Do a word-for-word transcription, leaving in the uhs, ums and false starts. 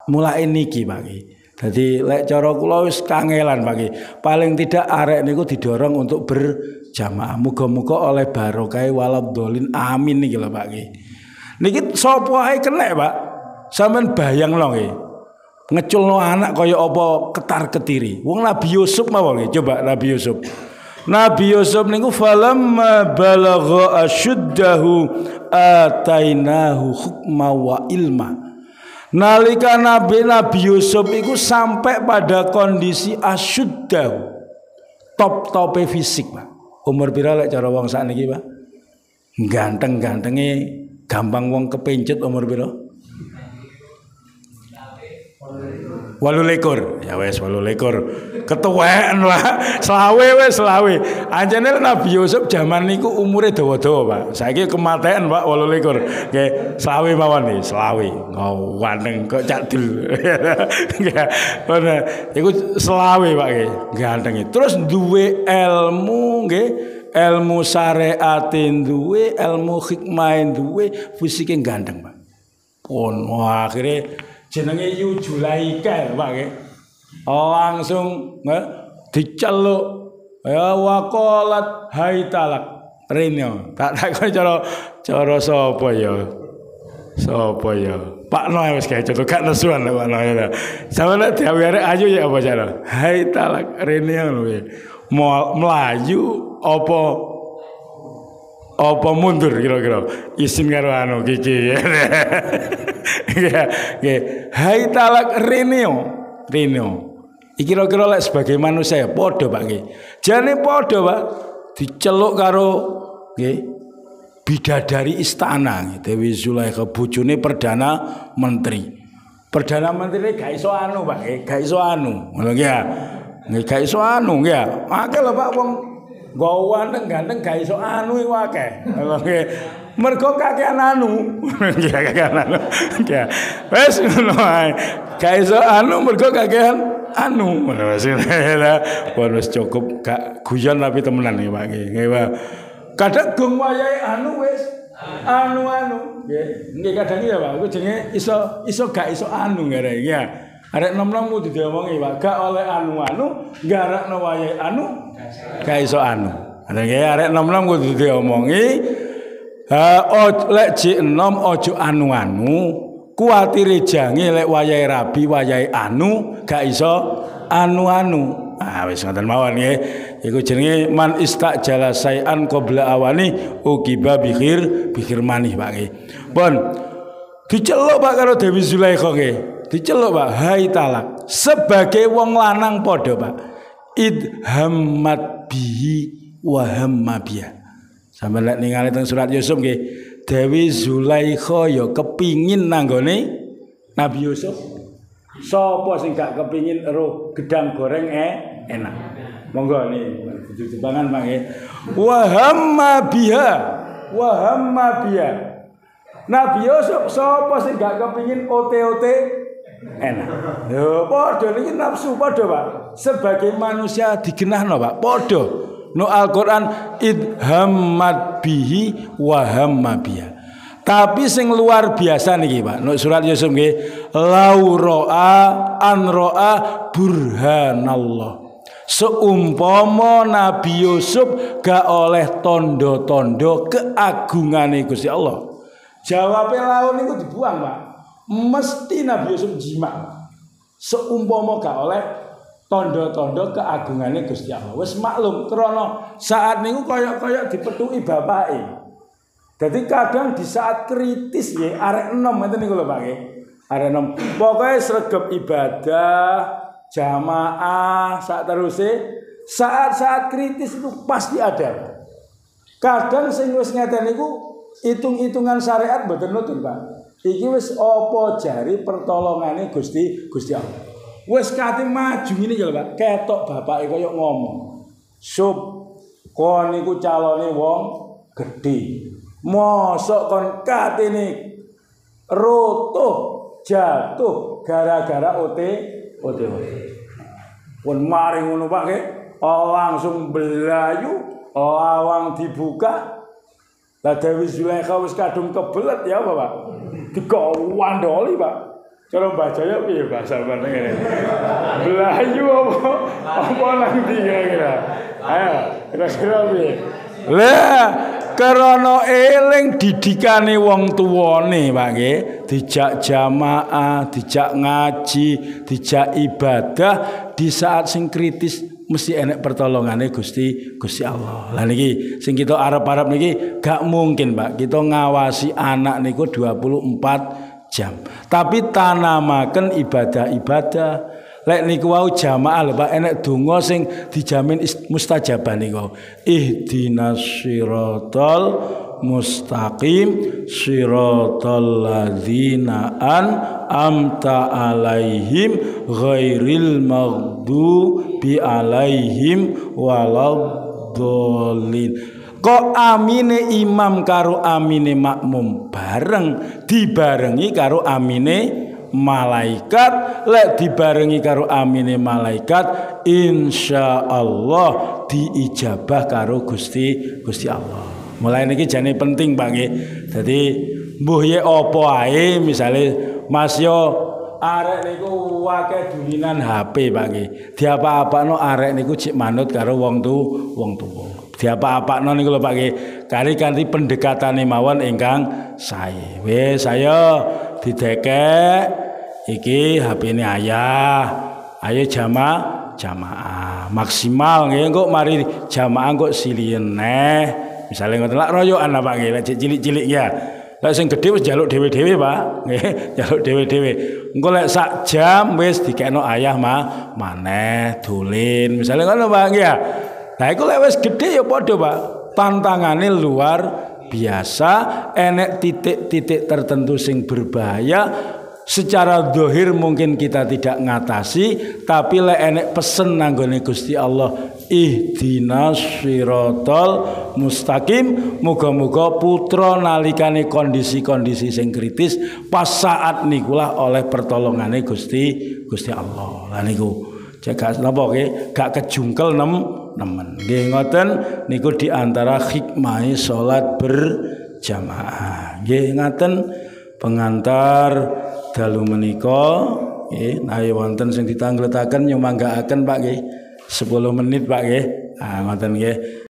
mulai niki Pak. Jadi lek cara kula wis kangelan Pak. Paling tidak arek niku didorong untuk berjamaah. Muga-muga oleh barokah waladhdallin amin niki lho Pak. Niki sapa ae kena Pak. Sampeyan bayangno nggih. Ngeculno anak kaya apa ketar-ketiri. Wong Nabi Yusuf mawon nggih. Coba Nabi Yusuf. Nabi Yusuf niku falamma balagha asyuddahu atainahu hukma wa ilma. Nalika Nabi Nabi Yusuf itu sampai pada kondisi asyuddahu, top-tope fisik Pak. Umur pira lek cara wong sakniki Pak? Ganteng-gantenge gampang wong kepencet umur pira? Walu lekor, ya wes walu lekor, ketuaan lah, selawe wes selawe. Anjane Nabi Yusuf zaman niku umure dawa-dawa Pak. Saiki kematian Pak walu lekor, nggih selawe mawon nih, selawe. Oh, waneng kok cadul. Nggih, bener. Iku selawe Pak nggih, ganteng. Terus duwe ilmu nggih, ilmu syariatin duwe, ilmu hikmahin duwe, fisike ganteng Pak. Pun wah akhirnya jenenge Yu Julaika Pak nggih. Langsung nggih diceluk ya waqalat haitalak rene. Tak takon cara cara sapa ya? Sapa ya? Pak Noe wis gawe contoh gak nesuan Pak Noe. Sampeyan diawe arek ayu ya apa cara? Haitalak rene ngono kuwi. Melayu apa apa mundur kira-kira izin karo anu Kiki. Nggih, hai talak reneo, reneo. Iki kira-kira lek sebagai manusia ya padha Pak nggih. Jane padha Pak, diceluk karo nggih bidadari istana nggih Dewi Zulaikha bojone perdana menteri. Perdana menteri gak iso anu Pak nggih, gak iso anu. Ngono nggih ya. Nggih gak iso anu nggih ya. Akeh lho Pak wong gowan ganteng gak iso anu iku akeh. Nggih. Mergo kakean anu. Nggih kakean anu. Nggih. Wes ngono ae. Gak iso anu mergo kakean anu. Ngono wis. Wis cukup gak guyon tapi temenan iki Pak nggih. Nggih. Kadang gong wayahe anu wis anu-anu. Nggih. Nggih kadang ya Pak, iku jenenge iso iso gak iso anu ngene iki ya. Arek nom-nom kudu diomongi Pak, gak oleh anu-anu, garakno wayahe anu, gak iso anu. Nggih arek nom-nom kudu diomongi, ha oh, lek jek enom aja anu-anu, kuwatire jange lek wayahe rabi, wayahe anu, gak iso anu-anu. Ah wis ngoten mawon nggih. Iku jenenge man istajala sayan qabla awani uqiba bikhir bikhir manih Pak nggih. Pun diceluk Pak karo Dewi Zulaikha nggih. Diceluk Pak hai talak sebagai wong lanang padha Pak idhammat bihi wa hamma biha. Sampe lek ningali teng surat Yusuf nggih Dewi Zulaikha ya kepingin nanggone Nabi Yusuf. Sapa sing gak kepingin roh gedang goreng eh enak. Monggo nih dipangan Pak nggih. Wa hamma biha wa hamma biha. Nabi Yusuf sapa sing gak kepingin ote-ote enak. Yo padha niki nafsu padha Pak. Sebagai manusia digenahno Pak, padha. No Al-Qur'an idhammat bihi wa hamma biha. Tapi sing luar biasa niki Pak. No surat Yusuf nggih laura'a an ra'a burhanallah. Seumpama Nabi Yusuf gak oleh tondo-tondo keagungane Gusti Allah. Jawabe laun niku dibuang Pak. Mesti Nabi Yusuf jima. Seumpama gak oleh tondo-tondo keagungane Gusti Allah. Wis maklum krana saat niku kaya-kaya dipethuki bapake. Jadi kadang di saat kritis nggih arek enom ngeten niku lho Pak nggih. Arek enom pokoke sregep ibadah, jamaah, sak teruse saat-saat kritis itu pasti ada. Kadang sing wis ngeten niku hitung-hitungan syariat mboten nutun Pak. Iki wis apa jari pertolongane Gusti Gusti Allah. Wis kate maju ngene lho Pak. Ketok bapake kaya ngomong. Sup kon niku calone wong gedhe. Mosok kon katene rotoh jatuh gara-gara ote ote. Pun mari ngono Pak nggih. Langsung belayu, lawang dibuka. Lah Dewi Zulaikha wis kadung kebelet ya apa Pak? Digawandoli Pak. Kalau baca ya piye bahasa mana ngene. Belayu apa apa nang ndi kira-kira. Ayo, kira-kira piye? Lah, karena eling didikane wong tuwane, Pak nggih, dijak jamaah, dijak ngaji, dijak ibadah di saat sing kritis mesti enek pertolongane Gusti Gusti Allah. Lah niki sing kita arep-arep niki gak mungkin, Pak. Kita ngawasi anak niku dua puluh empat jam. Tapi tanamaken ibadah-ibadah. Lek niku wau jamaah lho Pak, enek donga sing dijamin mustajabah niku. Ihdinas siratal mustaqim siratal ladzina an'amta alaihim ghairil maghdubi alaihim waladdallin. Kok amine imam karo amine makmum bareng, dibarengi karo amine malaikat. Lek dibarengi karo amine malaikat, insyaallah diijabah karo Gusti Gusti Allah. Mulai niki jane penting Pak nggih. Dadi mbuh ye apa ae misale Mas yo arek niku akeh dulinan H P Pak nggih. Diapa-apakno arek niku cik manut karo wong tu wong tuwa. Diapa-apakno niku lho Pak nggih. Kari kanthi pendekatane mawon ingkang sae. Wis saya didekek iki H P-ne ayah. Ayo jamaah jamaah maksimal nggih kok mari jamaah kok siliyen neh. Misale ngoten lak royokan Pak nggih, lek cilik-cilik ya. Lek sing gedhe wis njaluk dhewe-dhewe Pak, nggih, njaluk dhewe-dhewe. Engko lek sak jam wis dikekno ayah mah maneh dolin. Misale ngono Pak nggih ya. Nah iku lek wis gedhe ya padha Pak. Tantangane luar biasa, enek titik-titik tertentu sing berbahaya. Secara dohir mungkin kita tidak ngatasi, tapi lek enek pesen nanggone Gusti Allah, ihdinas siratal mustaqim, muga-muga putra nalikane kondisi-kondisi sing kritis pas saat nikulah oleh pertolongane Gusti Gusti Allah. Lah niku jaga napa nggih, gak kejungkel nem nemen. Nggih ngoten niku diantara hikmah sholat berjamaah. Nggih ngaten pengantar dalu menika nggih, nawi wonten sing ditangletaken nyumanggaaken Pak nggih. sepuluh menit Pak nggih. Ah ngoten nggih.